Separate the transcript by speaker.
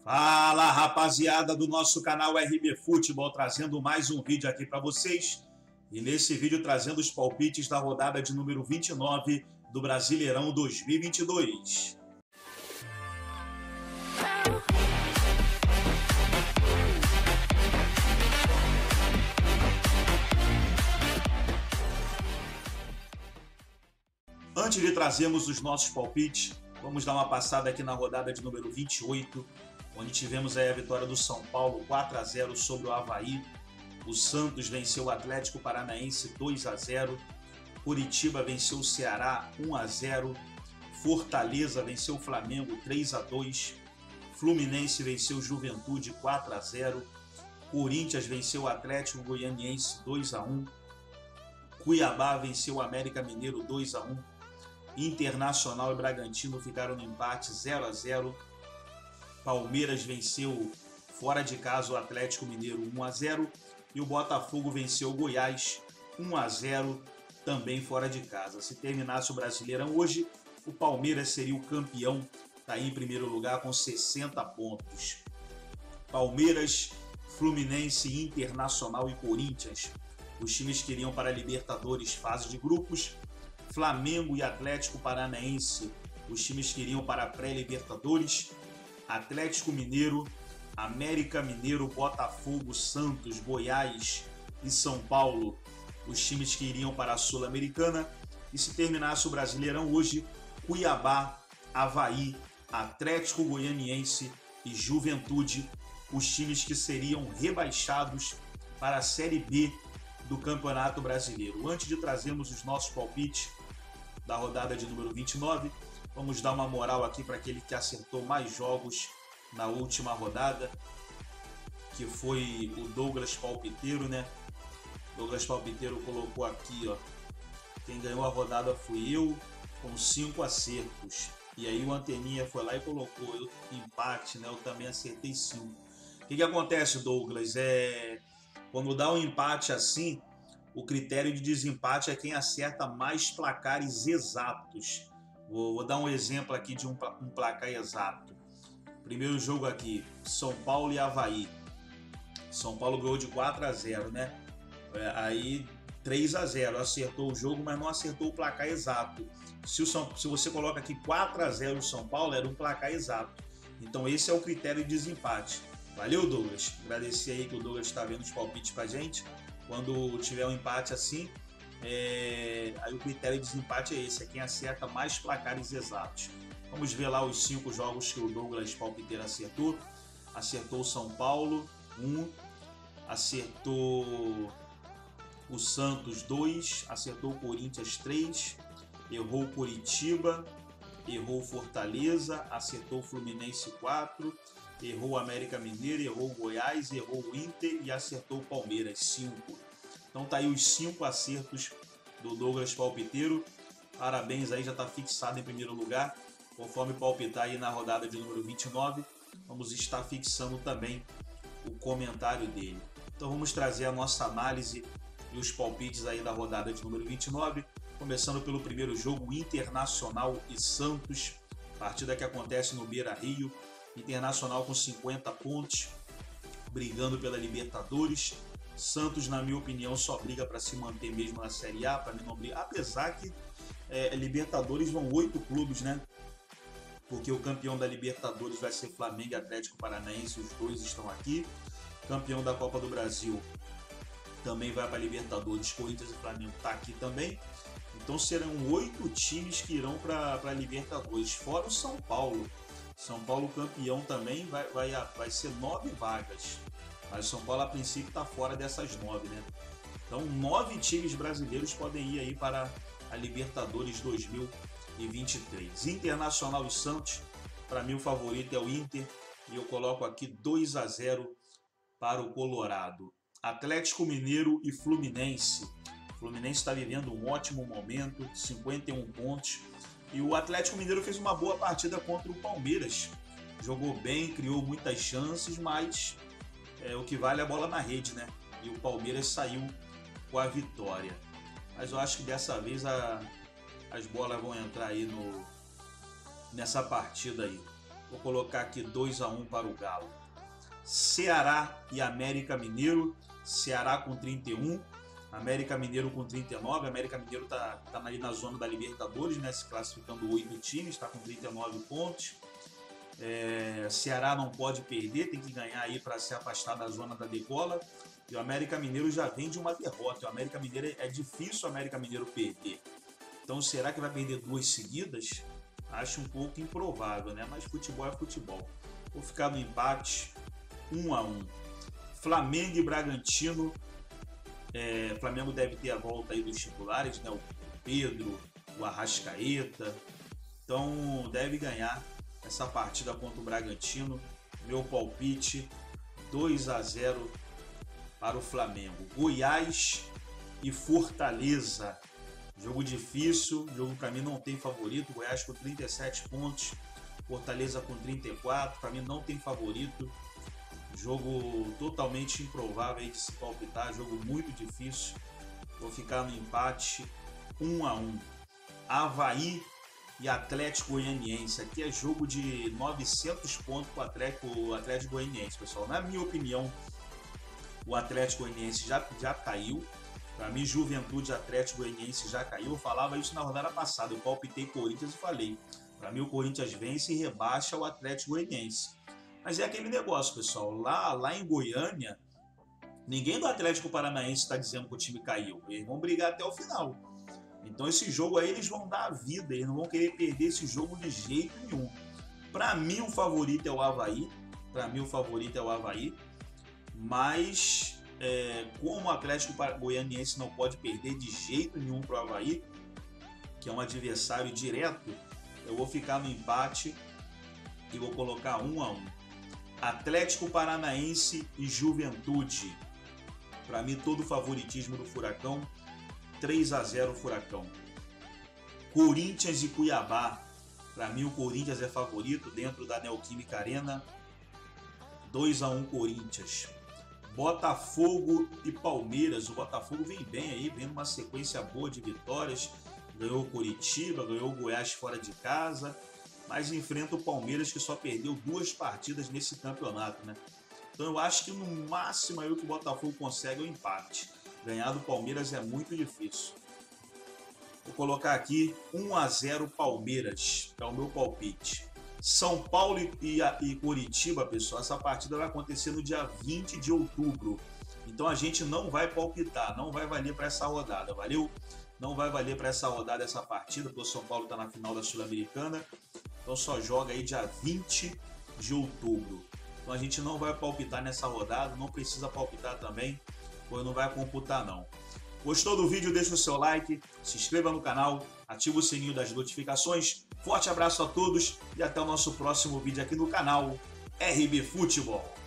Speaker 1: Fala, rapaziada do nosso canal RB Futebol, trazendo mais um vídeo aqui para vocês. E nesse vídeo trazendo os palpites da rodada de número 29 do Brasileirão 2022. Antes de trazermos os nossos palpites, vamos dar uma passada aqui na rodada de número 28, onde tivemos aí a vitória do São Paulo 4-0 sobre o Avaí. O Santos venceu o Atlético Paranaense 2-0. Curitiba venceu o Ceará 1-0. Fortaleza venceu o Flamengo 3-2. Fluminense venceu o Juventude 4-0. Corinthians venceu o Atlético Goianiense 2-1. Cuiabá venceu o América Mineiro 2-1. Internacional e Bragantino ficaram no empate 0-0. Palmeiras venceu fora de casa o Atlético Mineiro 1-0 e o Botafogo venceu o Goiás 1-0 também fora de casa. Se terminasse o Brasileirão hoje, o Palmeiras seria o campeão, está aí em primeiro lugar com 60 pontos. Palmeiras, Fluminense, Internacional e Corinthians, os times que iriam para a Libertadores fase de grupos. Flamengo e Atlético Paranaense, os times que iriam para a pré-Libertadores. Atlético Mineiro, América Mineiro, Botafogo, Santos, Goiás e São Paulo, os times que iriam para a Sul-Americana. E se terminasse o Brasileirão hoje, Cuiabá, Avaí, Atlético Goianiense e Juventude, os times que seriam rebaixados para a Série B do Campeonato Brasileiro. Antes de trazermos os nossos palpites da rodada de número 29, vamos dar uma moral aqui para aquele que acertou mais jogos na última rodada, que foi o Douglas Palpiteiro, né? Douglas Palpiteiro colocou aqui, ó, quem ganhou a rodada fui eu, com 5 acertos. E aí o Anteninha foi lá e colocou empate, né? Eu também acertei 5. O que acontece, Douglas? Quando dá um empate assim, o critério de desempate é quem acerta mais placares exatos. Vou dar um exemplo aqui de um placar exato. Primeiro jogo aqui, São Paulo e Avaí. São Paulo ganhou de 4-0, né? Aí 3-0, acertou o jogo, mas não acertou o placar exato. Se você coloca aqui 4-0 o São Paulo, era um placar exato. Então esse é o critério de desempate. Valeu, Douglas. Agradecer aí que o Douglas está vendo os palpites pra gente. Quando tiver um empate assim, aí o critério de desempate é esse, é quem acerta mais placares exatos. Vamos ver lá os 5 jogos que o Douglas Palpiteiro acertou. Acertou o São Paulo, 1. Acertou o Santos, 2. Acertou o Corinthians, 3. Errou o Curitiba. Errou o Fortaleza. Acertou o Fluminense, 4. Errou o América Mineiro, errou o Goiás, errou o Inter e acertou o Palmeiras, 5. Então tá aí os 5 acertos do Douglas Palpiteiro. Parabéns aí, já está fixado em primeiro lugar. Conforme palpitar aí na rodada de número 29, vamos estar fixando também o comentário dele. Então vamos trazer a nossa análise e os palpites aí da rodada de número 29. Começando pelo primeiro jogo, Internacional e Santos. Partida que acontece no Beira-Rio. Internacional com 50 pontos, brigando pela Libertadores. Santos, na minha opinião, só briga para se manter mesmo na Série A, para mim não briga. Apesar que Libertadores vão 8 clubes, né? Porque o campeão da Libertadores vai ser Flamengo e Atlético Paranaense, os dois estão aqui. Campeão da Copa do Brasil também vai para Libertadores, Corinthians e Flamengo tá aqui também. Então serão 8 times que irão para Libertadores, fora o São Paulo. São Paulo campeão também vai ser 9 vagas. Mas o São Paulo a princípio está fora dessas 9, né? Então 9 times brasileiros podem ir aí para a Libertadores 2023. Internacional e Santos, para mim o favorito é o Inter. E eu coloco aqui 2-0 para o Colorado. Atlético Mineiro e Fluminense. O Fluminense está vivendo um ótimo momento, 51 pontos. E o Atlético Mineiro fez uma boa partida contra o Palmeiras. Jogou bem, criou muitas chances, mas o que vale é a bola na rede, né? E o Palmeiras saiu com a vitória. Mas eu acho que dessa vez as bolas vão entrar aí nessa partida aí. Vou colocar aqui 2-1 para o Galo. Ceará e América Mineiro. Ceará com 31, América Mineiro com 39. América Mineiro tá ali na zona da Libertadores, né? Se classificando 8 times, está com 39 pontos. Ceará não pode perder, tem que ganhar aí para se afastar da zona da degola. E o América Mineiro já vem de uma derrota. O América Mineiro é difícil o América Mineiro perder. Então será que vai perder 2 seguidas? Acho um pouco improvável, né? Mas futebol é futebol. Vou ficar no empate, 1-1. Flamengo e Bragantino. Flamengo deve ter a volta aí dos titulares, né? O Pedro, o Arrascaeta. Então deve ganhar essa partida contra o Bragantino. Meu palpite, 2-0 para o Flamengo. Goiás e Fortaleza. Jogo difícil, jogo para mim não tem favorito. Goiás com 37 pontos, Fortaleza com 34. Para mim não tem favorito. Jogo totalmente improvável aí de se palpitar, jogo muito difícil. Vou ficar no empate, 1-1. Avaí e Atlético Goianiense. Aqui é jogo de 900 pontos para o Atlético Goianiense, pessoal. Na minha opinião, o Atlético Goianiense já caiu. Para mim, Juventude Atlético Goianiense já caiu. Eu falava isso na rodada passada. Eu palpitei Corinthians e falei. Para mim, o Corinthians vence e rebaixa o Atlético Goianiense. Mas é aquele negócio, pessoal. Lá em Goiânia, ninguém do Atlético Paranaense está dizendo que o time caiu. Eles vão brigar até o final. Então, esse jogo aí, eles vão dar a vida. Eles não vão querer perder esse jogo de jeito nenhum. Para mim, o favorito é o Avaí. Mas... como o Atlético Goianiense não pode perder de jeito nenhum para o Avaí, que é um adversário direto, eu vou ficar no empate e vou colocar 1-1. Atlético Paranaense e Juventude. Para mim, todo o favoritismo do Furacão, 3-0 Furacão. Corinthians e Cuiabá. Para mim, o Corinthians é favorito dentro da Neoquímica Arena, 2-1 Corinthians. Botafogo e Palmeiras. O Botafogo vem bem aí, vem numa sequência boa de vitórias. Ganhou o Curitiba, ganhou o Goiás fora de casa, mas enfrenta o Palmeiras, que só perdeu 2 partidas nesse campeonato, né? Então eu acho que no máximo aí o que o Botafogo consegue é o empate. Ganhar do Palmeiras é muito difícil. Vou colocar aqui 1-0 Palmeiras, é o meu palpite. São Paulo e Curitiba, pessoal, essa partida vai acontecer no dia 20 de outubro. Então a gente não vai palpitar, não vai valer para essa rodada, valeu? Não vai valer para essa rodada essa partida, porque o São Paulo está na final da Sul-Americana. Então só joga aí dia 20 de outubro. Então a gente não vai palpitar nessa rodada, não precisa palpitar também, pois não vai computar não. Gostou do vídeo? Deixa o seu like, se inscreva no canal, ativa o sininho das notificações. Forte abraço a todos e até o nosso próximo vídeo aqui no canal RB Futebol.